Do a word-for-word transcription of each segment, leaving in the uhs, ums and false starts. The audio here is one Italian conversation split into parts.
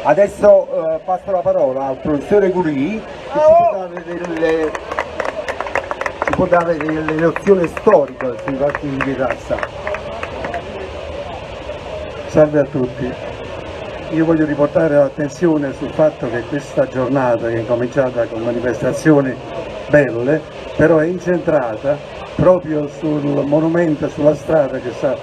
Adesso eh, passo la parola al professore Curì che ci può dare delle, ci può dare delle nozioni storiche sui fatti di Pietrassa. Salve a tutti, io voglio riportare l'attenzione sul fatto che questa giornata, che è cominciata con manifestazioni belle, però è incentrata proprio sul monumento, sulla strada che sta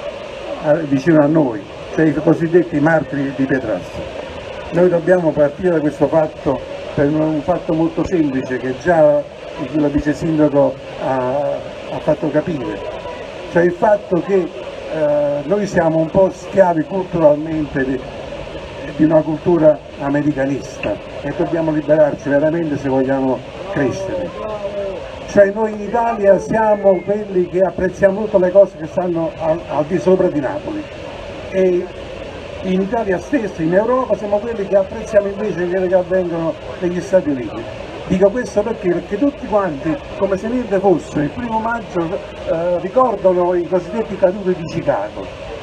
vicino a noi, cioè i cosiddetti martiri di Pietrassa. Noi dobbiamo partire da questo fatto per un fatto molto semplice che già il vice sindaco ha, ha fatto capire, cioè il fatto che eh, noi siamo un po' schiavi culturalmente di, di una cultura americanista e dobbiamo liberarci veramente se vogliamo crescere. Cioè noi in Italia siamo quelli che apprezziamo tutte le cose che stanno al, al di sopra di Napoli e in Italia stessa, in Europa, siamo quelli che apprezziamo invece quelli che avvengono negli Stati Uniti. Dico questo perché? Perché tutti quanti, come se niente fosse, il primo maggio eh, ricordano i cosiddetti caduti di Chicago,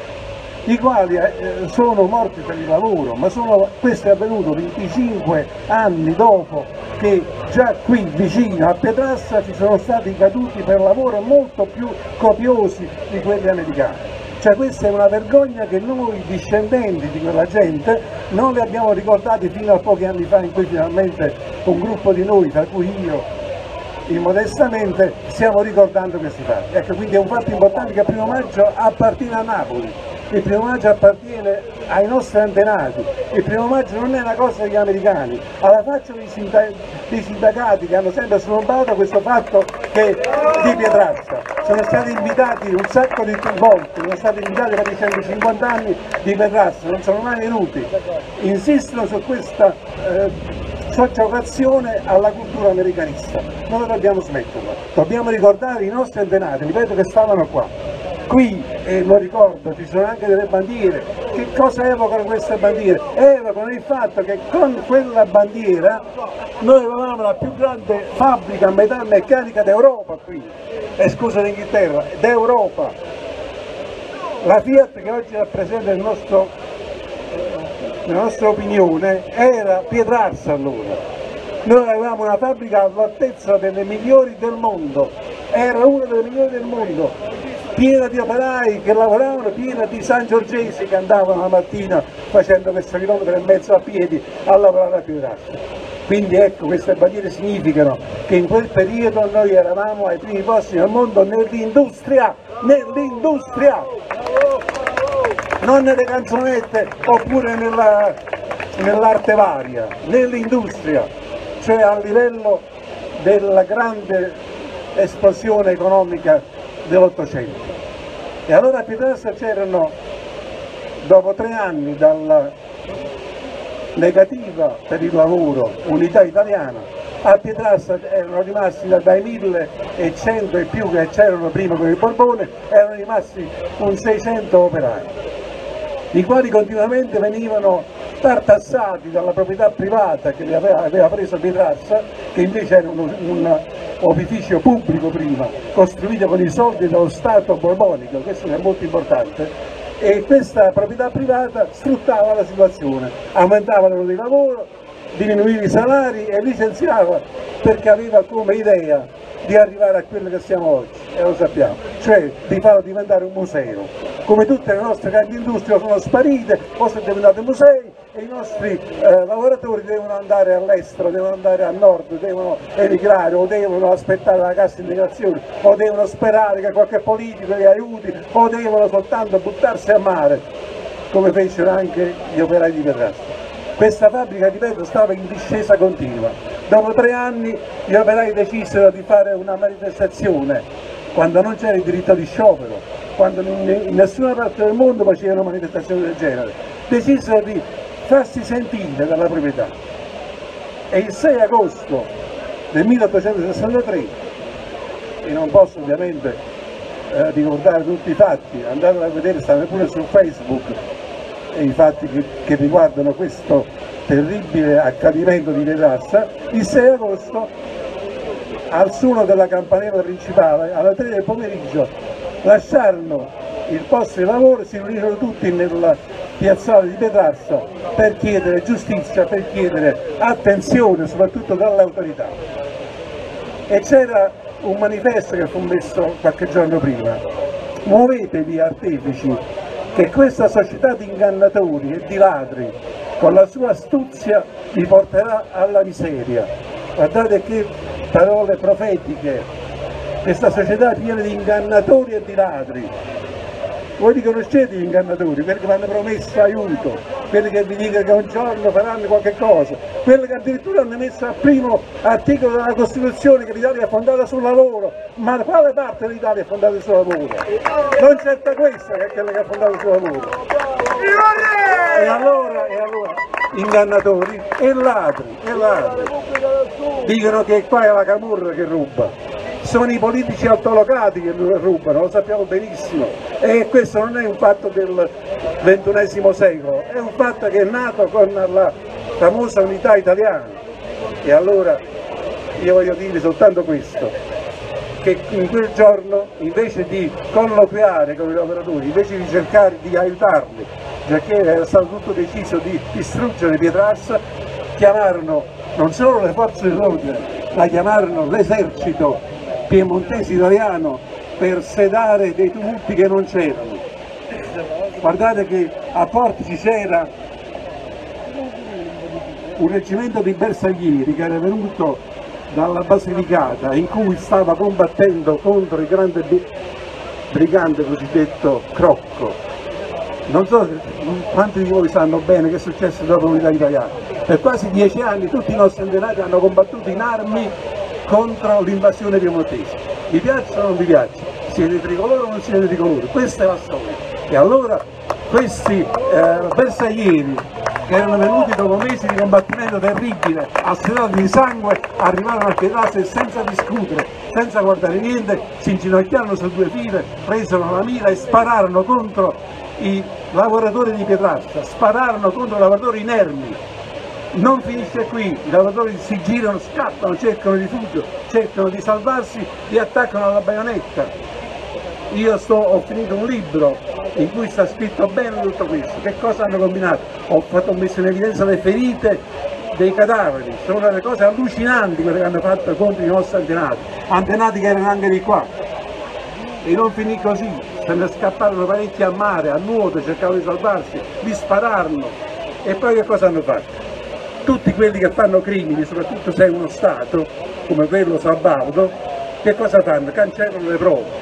i quali eh, sono morti per il lavoro, ma sono, questo è avvenuto venticinque anni dopo che già qui vicino a Pietrassa ci sono stati caduti per lavoro molto più copiosi di quelli americani. Cioè questa è una vergogna che noi discendenti di quella gente non le abbiamo ricordati fino a pochi anni fa in cui finalmente un gruppo di noi, tra cui io, immodestamente, stiamo ricordando questi fatti. Ecco, quindi è un fatto importante che il primo maggio appartiene a Napoli, il primo maggio appartiene ai nostri antenati, il primo maggio non è una cosa degli americani, alla faccia dei, sindac dei sindacati che hanno sempre snobbato questo fatto che di Pietrassa. Sono stati invitati un sacco di volte, sono stati invitati per i centocinquanta anni di Pietrassa, non sono mai venuti, insistono su questa eh, soggiogazione alla cultura americanista. Noi dobbiamo smetterla, dobbiamo ricordare i nostri antenati, ripeto, che stavano qua. Qui, e lo ricordo, ci sono anche delle bandiere. Che cosa evocano queste bandiere? Evocano il fatto che con quella bandiera noi avevamo la più grande fabbrica metalmeccanica d'Europa qui, esclusa d'Inghilterra, d'Europa. La Fiat che oggi rappresenta il nostro, la nostra opinione era Pietrassa allora. Noi avevamo una fabbrica all'altezza delle migliori del mondo, era una delle migliori del mondo, piena di operai che lavoravano, piena di sangiorgesi che andavano la mattina facendo questo chilometro e mezzo a piedi a lavorare a Pietrassa. Quindi ecco, queste bandiere significano che in quel periodo noi eravamo ai primi posti nel mondo nell'industria, nell'industria, non nelle canzonette oppure nell'arte varia, nell'industria, cioè a livello della grande esplosione economica dell'Ottocento. E allora a Pietrassa c'erano, dopo tre anni dalla negativa per il lavoro unità italiana, a Pietrassa erano rimasti dai millecento e più che c'erano prima con il Borbone, erano rimasti un seicento operai, i quali continuamente venivano tartassati dalla proprietà privata che li aveva, aveva preso Pietrassa, che invece era un, un opificio pubblico prima, costruito con i soldi dello Stato borbonico, questo è molto importante, e questa proprietà privata sfruttava la situazione, aumentava l'ora di lavoro, diminuiva i salari e licenziava perché aveva come idea di arrivare a quello che siamo oggi, e lo sappiamo, cioè di farlo diventare un museo. Come tutte le nostre grandi industrie sono sparite o sono diventate musei e i nostri eh, lavoratori devono andare all'estero, devono andare al nord, devono emigrare o devono aspettare la cassa integrazione o devono sperare che qualche politico li aiuti o devono soltanto buttarsi a mare, come fecero anche gli operai di Pietrassa. Questa fabbrica, ripeto, stava in discesa continua. Dopo tre anni gli operai decisero di fare una manifestazione, quando non c'era il diritto di sciopero, quando in nessuna parte del mondo facevano manifestazioni del genere. Decisero di farsi sentire dalla proprietà. E il sei agosto del milleottocentosessantatré, e non posso ovviamente eh, ricordare tutti i fatti, andate a vedere, stanno pure su Facebook, e i fatti che, che riguardano questo terribile accadimento di Pietrassa, il sei agosto al suono della campanella principale alle tre del pomeriggio lasciarono il posto di lavoro e si riunirono tutti nel, piazzale di Pietrarsa per chiedere giustizia, per chiedere attenzione soprattutto dalle autorità. E c'era un manifesto che fu messo qualche giorno prima: muovetevi artefici, che questa società di ingannatori e di ladri con la sua astuzia vi porterà alla miseria. Guardate che parole profetiche, questa società piena di ingannatori e di ladri. Voi li conoscete gli ingannatori, quelli che vi hanno promesso aiuto, quelli che vi dicono che un giorno faranno qualche cosa, quelli che addirittura hanno messo al primo articolo della Costituzione che l'Italia è fondata sul lavoro. Ma quale parte dell'Italia è fondata sul lavoro? Non certo questa che è quella che è fondata sul lavoro. E allora, e allora, ingannatori e ladri, e ladri, dicono che qua è la camorra che ruba. Sono i politici altolocati che rubano, lo sappiamo benissimo, e questo non è un fatto del ventunesimo secolo, è un fatto che è nato con la famosa unità italiana. E allora io voglio dire soltanto questo, che in quel giorno invece di colloquiare con i lavoratori, invece di cercare di aiutarli, perché era stato tutto deciso di distruggere Pietrarsa, chiamarono non solo le forze dell'ordine, ma chiamarono l'esercito piemontese italiano per sedare dei tumulti che non c'erano. Guardate che a Portici c'era un reggimento di bersaglieri che era venuto dalla Basilicata, in cui stava combattendo contro il grande brigante cosiddetto Crocco. Non so quanti di voi sanno bene che è successo dopo l'unità italiana. Per quasi dieci anni tutti i nostri antenati hanno combattuto in armi contro l'invasione piemontese. Vi piaccia o non vi piace? Siete tricolori o non siete tricolori? Questa è la storia. E allora questi eh, bersaglieri che erano venuti dopo mesi di combattimento terribile, assedati di sangue, arrivarono a Pietrarsa e senza discutere, senza guardare niente, si inginocchiarono su due file, presero la mira e spararono contro i lavoratori di Pietrarsa, spararono contro i lavoratori inermi. Non finisce qui, i lavoratori si girano, scappano, cercano rifugio, cercano di salvarsi e attaccano alla baionetta. Io sto, ho finito un libro in cui sta scritto bene tutto questo. Che cosa hanno combinato? Ho, fatto, ho messo in evidenza le ferite dei cadaveri, sono delle cose allucinanti quelle che hanno fatto contro i nostri antenati, antenati che erano anche di qua. E non finì così, se ne scapparono parecchi a mare, a nuoto, cercavano di salvarsi, li spararono. E poi che cosa hanno fatto? Tutti quelli che fanno crimini, soprattutto se è uno Stato, come quello Sabaudo, che cosa fanno? Cancellano le prove.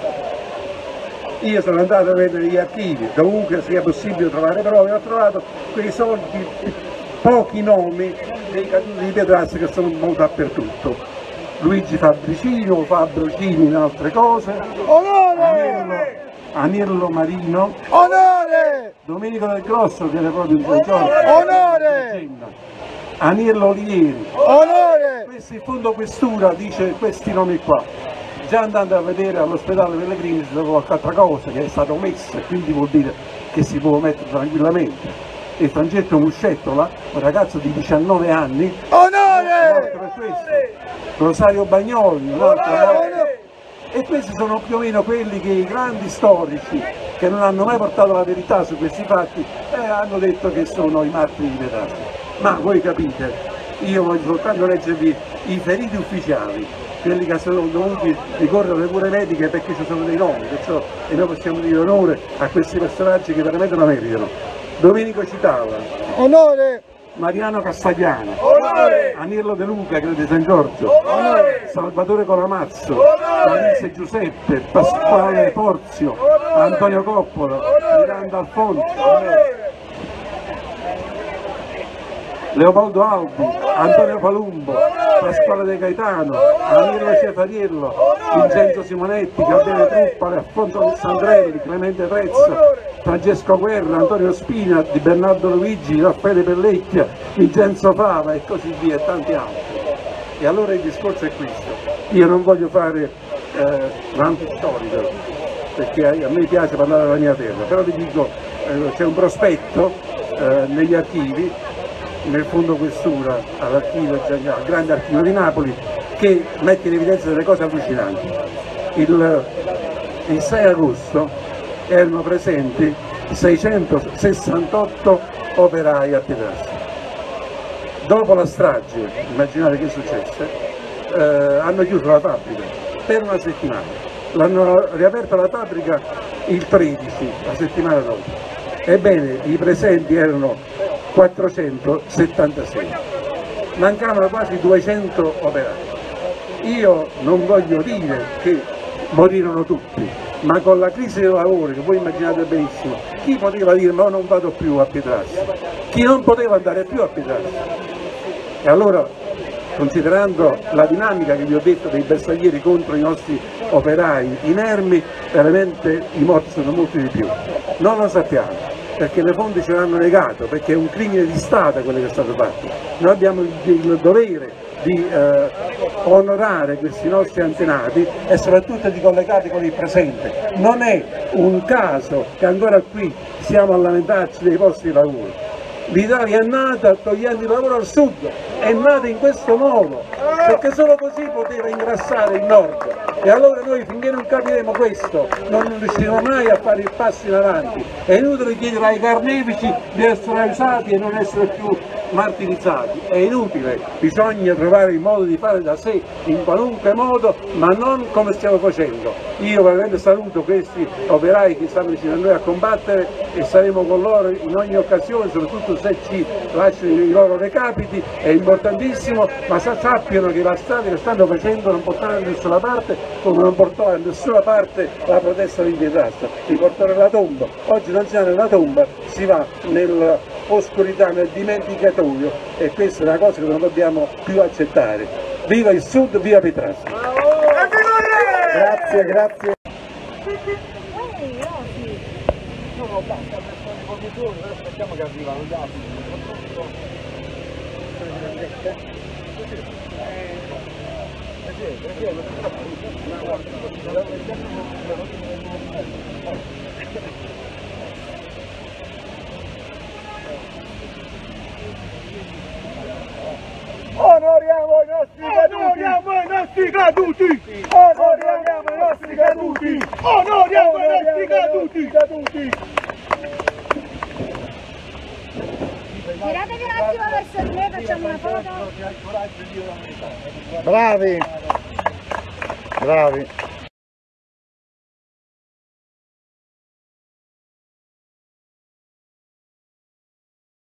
Io sono andato a vedere gli archivi, dovunque sia possibile trovare prove, ho trovato quei soliti, pochi nomi dei caduti di Pietrarsa che sono molto dappertutto. Luigi Fabricino, Fabrocini in altre cose, Anello, Anello Marino, Onore! Domenico del Grosso che era proprio in quel giorno, Onore! Aniello Olivieri, Onore! questo in fondo questura dice questi nomi qua. Già andando a vedere all'ospedale Pellegrini si trova qualche altra cosa che è stata omessa, quindi vuol dire che si può mettere tranquillamente. E Francesco Muscettola, un ragazzo di diciannove anni, Onore! per questo. Rosario Bagnoli, un altro onore. E questi sono più o meno quelli che i grandi storici, che non hanno mai portato la verità su questi fatti, eh, hanno detto che sono i martiri di Pietrarsa. Ma voi capite, io voglio soltanto leggervi i feriti ufficiali, quelli che sono dovuti ricorrere alle cure mediche perché ci sono dei nomi, perciò e noi possiamo dire onore a questi personaggi che veramente lo meritano. Domenico Citala, Onore! Mariano Castagliano, Onore! Anello De Luca, credo di San Giorgio, Onore! Salvatore Colamazzo, Onore! Alice Giuseppe, Pasquale Porzio, Antonio Coppolo, Miranda Alfonso, Leopoldo Albi, Antonio Palumbo, Pasquale De Gaetano, Danilo Cefariello, Vincenzo Simonetti, Gabriele Truppale, Alfonso Alessandrelli, Clemente Trezza, Francesco Guerra, Antonio Spina, Di Bernardo Luigi, Raffaele Pellecchia, Vincenzo Fava e così via e tanti altri. E allora il discorso è questo. Io non voglio fare eh, l'antistorico, perché a me piace parlare della mia terra, però vi dico, eh, c'è un prospetto eh, negli archivi, nel fondo questura, all'archivio, al grande archivio di Napoli, che mette in evidenza delle cose allucinanti. Il, il sei agosto erano presenti seicentosessantotto operai a Pietrassi. Dopo la strage, immaginate che è successo, eh, hanno chiuso la fabbrica per una settimana. L'hanno riaperta la fabbrica il tredici, la settimana dopo. Ebbene, i presenti erano quattrocentosettantasei, mancavano quasi duecento operai. Io non voglio dire che morirono tutti, ma con la crisi del lavoro, che voi immaginate benissimo, chi poteva dire ma non vado più a Pietrassi? Chi non poteva andare più a Pietrassi? E allora, considerando la dinamica che vi ho detto dei bersaglieri contro i nostri operai inermi, veramente i morti sono molti di più. Non lo sappiamo, perché le fonti ce l'hanno negato, perché è un crimine di Stato quello che è stato fatto. Noi abbiamo il, il dovere di eh, onorare questi nostri antenati e soprattutto di collegarli con il presente. Non è un caso che ancora qui siamo a lamentarci dei posti di lavoro. L'Italia è nata togliendo il lavoro al sud, è nata in questo modo, perché solo così poteva ingrassare il nord. E allora noi finché non capiremo questo non riusciremo mai a fare il passo in avanti. È inutile chiedere ai carnefici di essere aiutati e non essere più martirizzati, è inutile, bisogna trovare il modo di fare da sé in qualunque modo, ma non come stiamo facendo. Io veramente saluto questi operai che stanno vicino a noi a combattere e saremo con loro in ogni occasione, soprattutto se ci lasciano i loro recapiti, è importantissimo, ma sappiano che la strada che stanno facendo non porterà da nessuna parte, come non portò da nessuna parte la protesta di Pietrassi, li portò nella tomba. Oggi non si va nella tomba, si va nell'oscurità, nel dimenticatoio, e questa è una cosa che non dobbiamo più accettare. Viva il Sud, viva Pietrassi! Grazie, grazie. Aspettiamo che arrivano gli Onoriamo i nostri Onoriamo i nostri caduti! Onoriamo i nostri caduti! Onoriamo i nostri caduti! caduti. Giratevi un attimo verso di me, facciamo una foto. Bravi! Bravi!